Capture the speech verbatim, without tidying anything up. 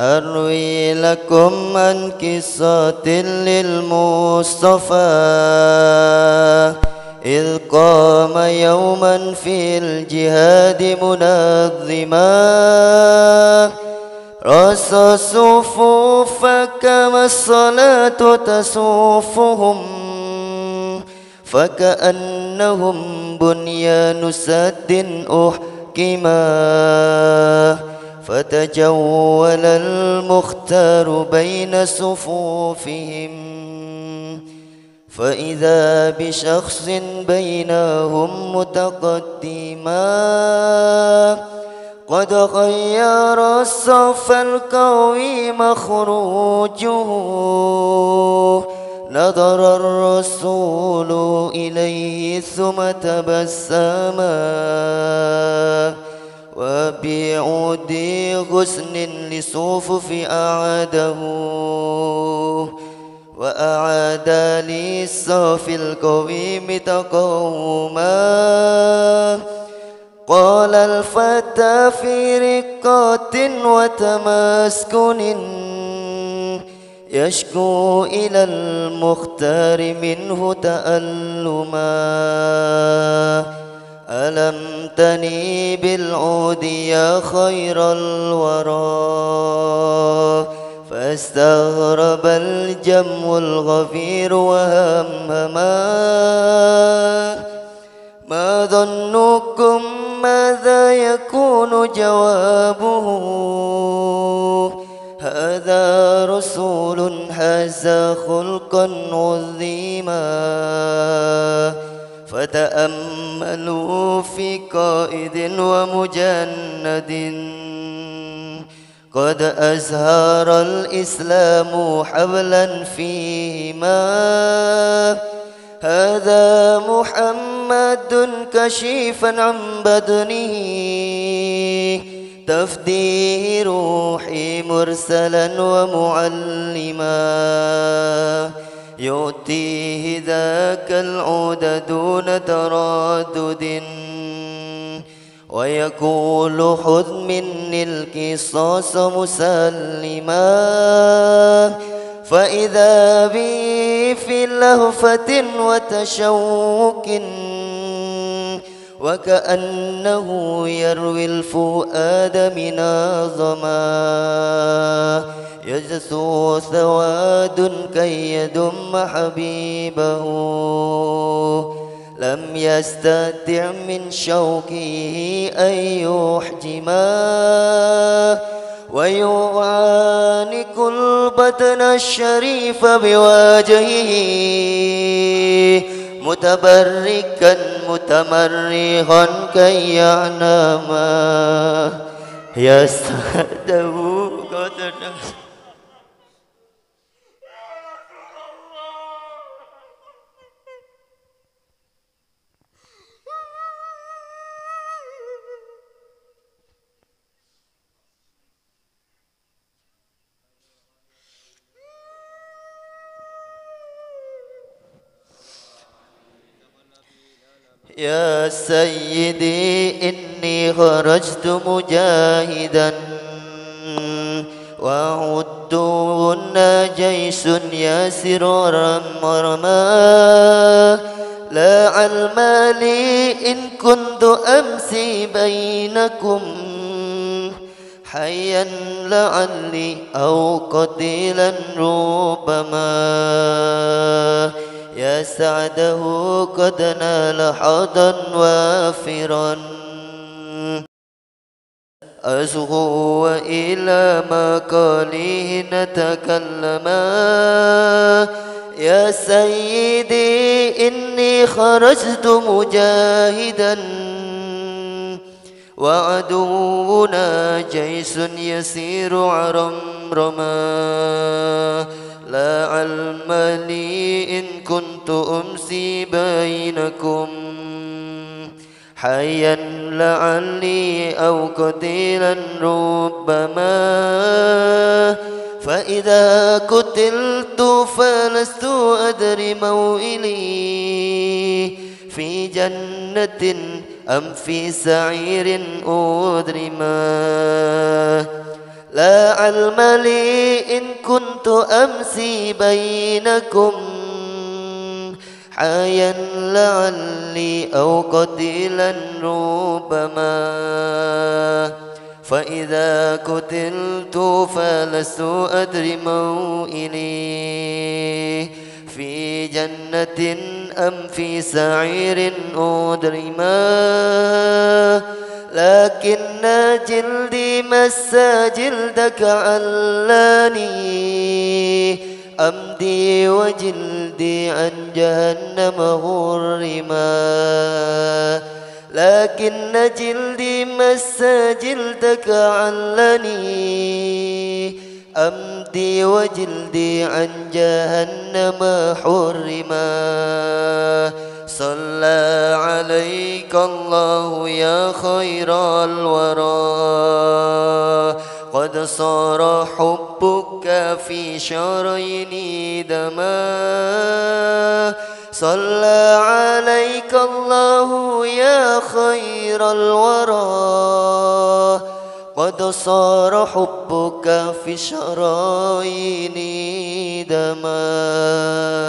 أروي لكم عن قصة للمصطفى إذ قام يوما في الجهاد منظما رص الصفوف كما الصلاة تصفهم فكأنهم بنيان سد أحكما فتجول المختار بين صفوفهم فإذا بشخص بينهم متقدما قد خير الصف القويم خروجه نظر الرسول إليه ثم تبسما وبعود غصن لصفوف أعاده وأعاد للصف القويم تقوما قال الفتى في رقة وتمسكن يشكو إلى المختار منه تألما ألم تني بالعود يا خير الورى فاستغرب الجم الغفير وهمهما ما ظنكم ماذا يكون جوابه هذا رسول هذا خلقا عظيما فتأملوا في قائد ومجند قد أزهر الإسلام حبلا فيهما هذا محمد كشيفا عن بدنه تفديه روحي مرسلا ومعلما يؤتيه ذاك العود دون تردد ويقول خذ مني القصاص مسلما فإذا بي في لهفة وتشوق وكأنه يروي الفؤاد من ظما يجثو سواد كي يدم حبيبه لم يستطع من شوقه أن يحجما ويعانق البطن الشريف بوجهه متبركا متمرغا كي يعنما يسعده قدنا يا سيدي إني خرجت مجاهدا وعدونا جيش ياسر مرمى لا علم لي إن كنت أمسي بينكم حيا لعلي أو قتيلا ربما يا سعده قد نال حظا وافرا أصغو وإلى مقاله نتكلما يا سيدي إني خرجت مجاهدا وعدونا جيش يسير عرمرما لا علم لي إن كنت أمسي بينكم حيا لعلي أو قتيلا ربما فإذا قتلت فلست أدري موئلي في جنة أم في سعير أدرما لا علم لي إن كنت أمسي بينكم حيا لعلي أو قتيلا ربما فإذا قتلت فلست أدري موئلي في جنة أم في سعير أدرما لكن جلدي مس جلدك علاني أمدي وجلدي عن جهنم غرما لكن جلدي مس جلدك علني أمدي وجلدي عن جهنم حرما صلى عليك الله يا خير الورى قد صار حبك في شراييني دما صلى عليك الله يا خير الورى قد صار حبك في شراييني دما